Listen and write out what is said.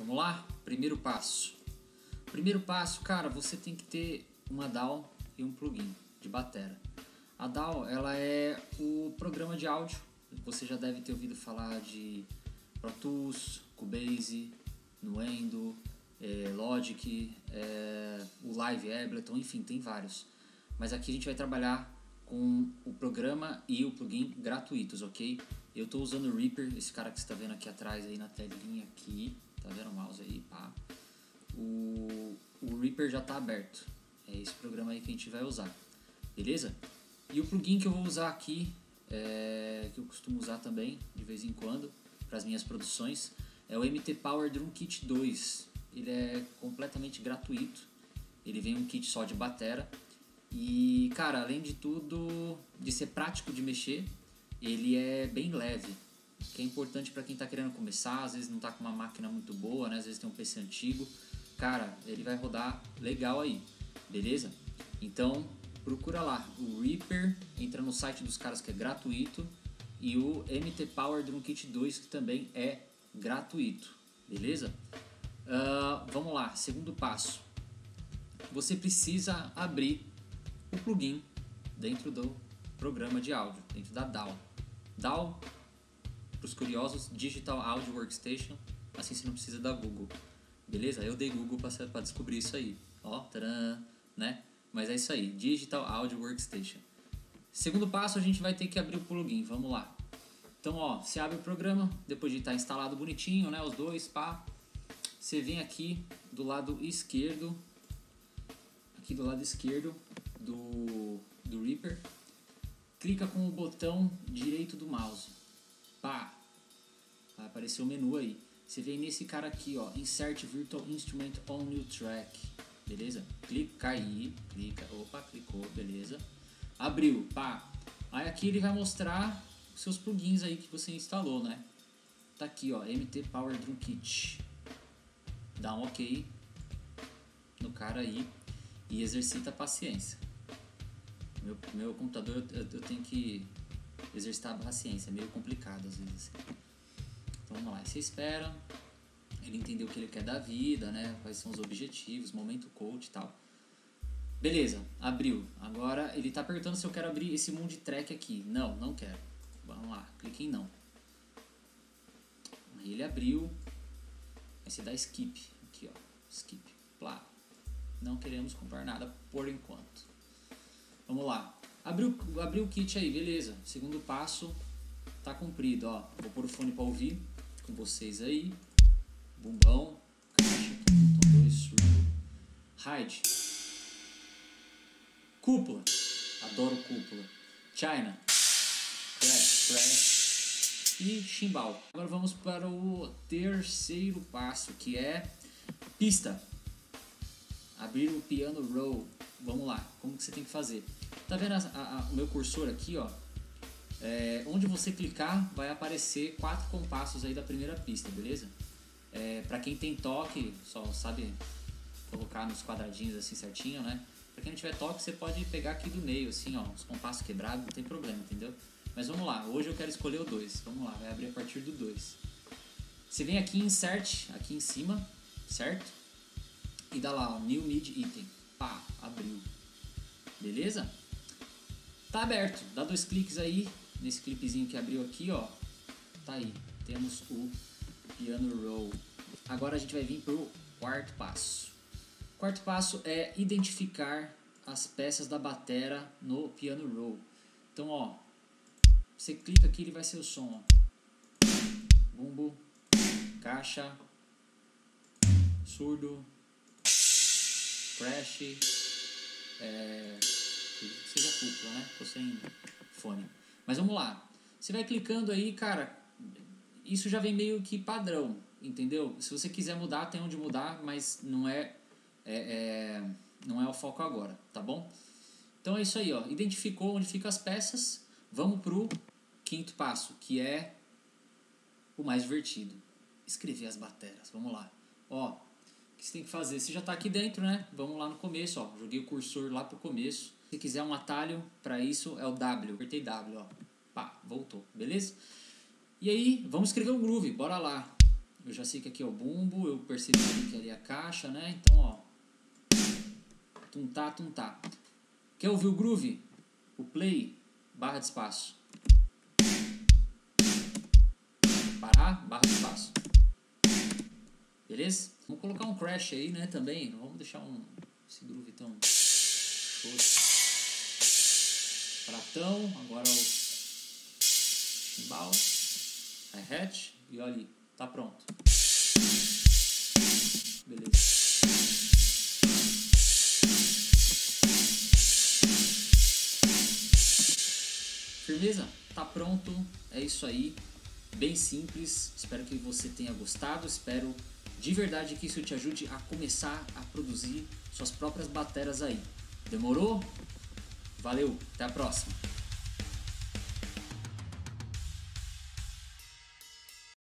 Vamos lá? Primeiro passo. Primeiro passo, cara, você tem que ter uma DAW e um plugin de batera. A DAW, ela é o programa de áudio. Você já deve ter ouvido falar de Pro Tools, Cubase, Nuendo, Logic, o Live Ableton, enfim, tem vários. Mas aqui a gente vai trabalhar com o programa e o plugin gratuitos, ok? Eu estou usando o Reaper, esse cara que você está vendo aqui atrás, aí na telinha aqui, tá vendo o mouse aí, pá. O Reaper já está aberto, é esse programa aí que a gente vai usar, beleza? E o plugin que eu vou usar aqui, que eu costumo usar também, de vez em quando, para as minhas produções, é o MT Power Drum Kit 2. Ele é completamente gratuito, ele vem um kit só de batera. E, cara, além de tudo, de ser prático de mexer, ele é bem leve, que é importante para quem está querendo começar, às vezes não está com uma máquina muito boa, né? Às vezes tem um PC antigo. Cara, ele vai rodar legal aí, beleza? Então, procura lá, o Reaper, entra no site dos caras que é gratuito, e o MT Power Drum Kit 2, que também é gratuito, beleza? Vamos lá, segundo passo. Você precisa abrir o plugin dentro do programa de áudio, dentro da DAW. DAW, para os curiosos, Digital Audio Workstation, assim você não precisa da Google, beleza? Eu dei Google para descobrir isso aí, ó, tcharam, né? Mas é isso aí, Digital Audio Workstation. Segundo passo, a gente vai ter que abrir o plugin, vamos lá. Então, ó, você abre o programa, depois de estar instalado bonitinho, né, os dois, pá, você vem aqui do lado esquerdo, do Reaper, clica com o botão direito do mouse, pá, vai aparecer o menu aí. Você vem nesse cara aqui, ó, Insert Virtual Instrument on New Track, beleza? Clica aí, clicou, beleza? Abriu, pá. Aí aqui ele vai mostrar os seus plugins aí que você instalou, né? Tá aqui, ó, MT Power Drum Kit. Dá um OK no cara aí e exercita a paciência. Meu computador eu tenho que exercitar a paciência, é meio complicado às vezes. Então vamos lá, você espera ele entender o que ele quer da vida, né? Quais são os objetivos, momento coach e tal. Beleza, abriu. Agora ele está perguntando se eu quero abrir esse Mundi Track aqui. Não, não quero. Vamos lá, clique em não. Aí ele abriu. Aí você dá skip. Aqui, ó. Skip. Plá. Não queremos comprar nada por enquanto. Vamos lá. Abriu o kit aí, beleza. Segundo passo tá cumprido, ó. Vou pôr o fone para ouvir com vocês aí. Bumbão, caixa, tom 2, surdo. Hide. Cúpula. Adoro cúpula. China. Crash. E chimbal. Agora vamos para o terceiro passo, que é pista. Abrir o piano roll. Vamos lá, como que você tem que fazer? Tá vendo o meu cursor aqui, ó? Onde você clicar vai aparecer 4 compassos aí da primeira pista, beleza? Pra quem tem toque, só sabe colocar nos quadradinhos assim certinho, né? Pra quem não tiver toque, você pode pegar aqui do meio, assim, ó, os compassos quebrados, não tem problema, entendeu? Mas vamos lá, hoje eu quero escolher o 2. Vamos lá, vai abrir a partir do 2. Você vem aqui em Insert, aqui em cima, certo? E dá lá, ó, New Mid Item. Pá, abriu. Beleza? Tá aberto. Dá 2 cliques aí, nesse clipezinho que abriu aqui, ó. Tá aí. Temos o Piano Roll. Agora a gente vai vir pro quarto passo. O quarto passo é identificar as peças da batera no Piano Roll. Então, ó, você clica aqui, ele vai ser o som, ó. Bumbo, caixa, surdo, crash, seja cúpula, né? Tô sem fone. Mas vamos lá. Você vai clicando aí, cara. Isso já vem meio que padrão, entendeu? Se você quiser mudar, tem onde mudar, mas não é o foco agora, tá bom? Então é isso aí, ó. Identificou onde ficam as peças. Vamos pro quinto passo, que é o mais divertido. Escrever as bateras. Vamos lá. Ó, o que você tem que fazer? Você já tá aqui dentro, né? Vamos lá no começo, ó. Joguei o cursor lá pro começo. Se quiser um atalho para isso, é o W. Apertei W, ó. Pá, voltou. Beleza? E aí, vamos escrever um groove. Bora lá. Eu já sei que aqui é o bumbo, eu percebi que ali é a caixa, né? Então, ó. Tum-tá, tum-tá. Quer ouvir o groove? O play, barra de espaço. Parar, barra de espaço. Beleza? Vamos colocar um crash aí, né, também. Não vamos deixar esse groove tão show. Pratão, agora o chimbal, hi-hat e olha ali, tá pronto. Beleza. Firmeza? Tá pronto, é isso aí. Bem simples, espero que você tenha gostado, espero de verdade que isso te ajude a começar a produzir suas próprias bateras aí. Demorou? Valeu, até a próxima!